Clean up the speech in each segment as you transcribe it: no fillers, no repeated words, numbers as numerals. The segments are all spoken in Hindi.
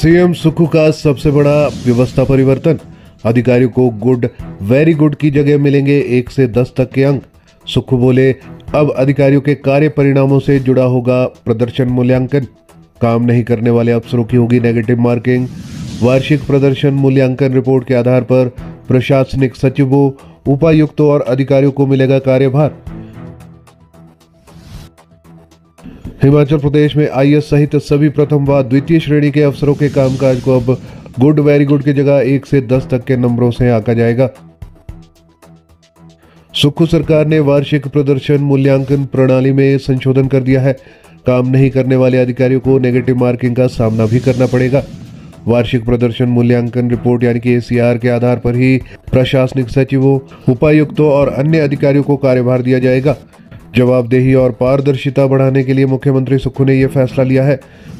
सीएम सुक्खू का सबसे बड़ा व्यवस्था परिवर्तन। अधिकारियों को गुड, वेरी गुड की जगह मिलेंगे 1 से 10 तक के अंक। सुक्खू बोले, अब अधिकारियों के कार्य परिणामों से जुड़ा होगा प्रदर्शन मूल्यांकन। काम नहीं करने वाले अफसरों की होगी नेगेटिव मार्किंग। वार्षिक प्रदर्शन मूल्यांकन रिपोर्ट के आधार पर प्रशासनिक सचिवों, उपायुक्तों और अधिकारियों को मिलेगा कार्यभार। हिमाचल प्रदेश में आईएएस सहित सभी प्रथम व द्वितीय श्रेणी के अफसरों के कामकाज को अब गुड, वेरी गुड की जगह 1 से 10 तक के नंबरों से आंका जाएगा। सुक्खू सरकार ने वार्षिक प्रदर्शन मूल्यांकन प्रणाली में संशोधन कर दिया है। काम नहीं करने वाले अधिकारियों को नेगेटिव मार्किंग का सामना भी करना पड़ेगा। वार्षिक प्रदर्शन मूल्यांकन रिपोर्ट यानी कि एसीआर के आधार पर ही प्रशासनिक सचिवों, उपायुक्तों और अन्य अधिकारियों को कार्यभार दिया जाएगा। जवाबदेही और पारदर्शिता बढ़ाने के लिए मुख्यमंत्री सुक्खू ने यह फैसला लिया है।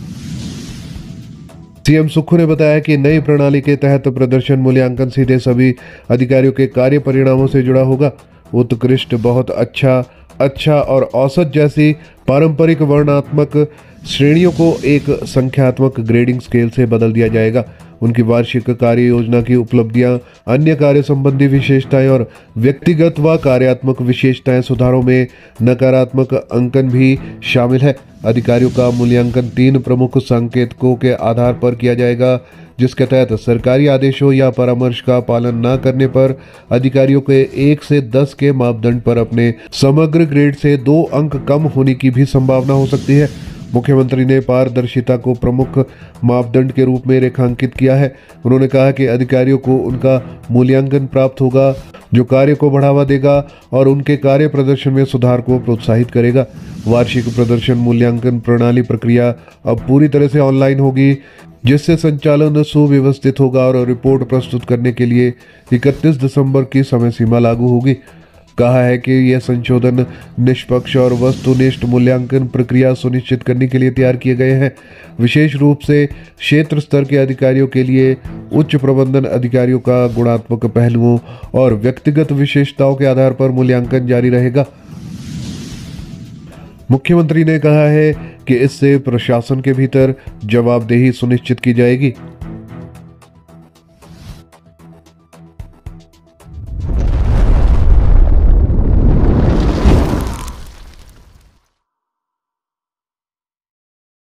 सीएम सुक्खू ने बताया कि नई प्रणाली के तहत प्रदर्शन मूल्यांकन सीधे सभी अधिकारियों के कार्य परिणामों से जुड़ा होगा। उत्कृष्ट, बहुत अच्छा, अच्छा और औसत जैसी पारंपरिक वर्णनात्मक श्रेणियों को एक संख्यात्मक ग्रेडिंग स्केल से बदल दिया जाएगा। उनकी वार्षिक कार्य योजना की उपलब्धियां, अन्य कार्य संबंधी विशेषताएं और व्यक्तिगत व कार्यात्मक विशेषताएं सुधारों में नकारात्मक अंकन भी शामिल है। अधिकारियों का मूल्यांकन 3 प्रमुख संकेतकों के आधार पर किया जाएगा, जिसके तहत सरकारी आदेशों या परामर्श का पालन न करने पर अधिकारियों के 1 से 10 के मापदंड पर अपने समग्र ग्रेड से 2 अंक कम होने की भी संभावना हो सकती है। मुख्यमंत्री ने पारदर्शिता को प्रमुख मापदंड के रूप में रेखांकित किया है। उन्होंने कहा कि अधिकारियों को उनका मूल्यांकन प्राप्त होगा जो कार्य को बढ़ावा देगा और उनके कार्य प्रदर्शन में सुधार को प्रोत्साहित करेगा। वार्षिक प्रदर्शन मूल्यांकन प्रणाली प्रक्रिया अब पूरी तरह से ऑनलाइन होगी, जिससे संचालन सुव्यवस्थित होगा और रिपोर्ट प्रस्तुत करने के लिए 31 दिसंबर की समय सीमा लागू होगी। कहा है कि यह संशोधन निष्पक्ष और वस्तुनिष्ठ मूल्यांकन प्रक्रिया सुनिश्चित करने के लिए तैयार किए गए हैं। विशेष रूप से क्षेत्र स्तर के अधिकारियों के लिए उच्च प्रबंधन अधिकारियों का गुणात्मक पहलुओं और व्यक्तिगत विशेषताओं के आधार पर मूल्यांकन जारी रहेगा। मुख्यमंत्री ने कहा है कि इससे प्रशासन के भीतर जवाबदेही सुनिश्चित की जाएगी।